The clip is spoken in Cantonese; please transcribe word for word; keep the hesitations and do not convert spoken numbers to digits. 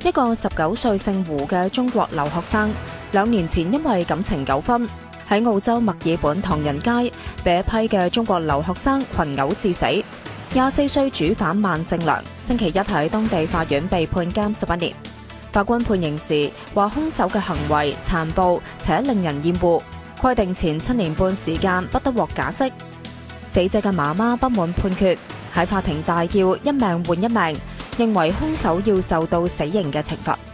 一個十九歲姓胡嘅中國留學生，兩年前因為感情糾紛，喺澳洲墨爾本唐人街被一批嘅中國留學生群毆致死。廿四歲主犯萬勝良星期一喺當地法院被判監十一年。法官判刑時話，兇手嘅行為殘暴且令人厭惡，規定前七年半時間不得獲假釋。死者嘅媽媽不滿判決，喺法庭大叫一命換一命，認為兇手要受到死刑嘅懲罰。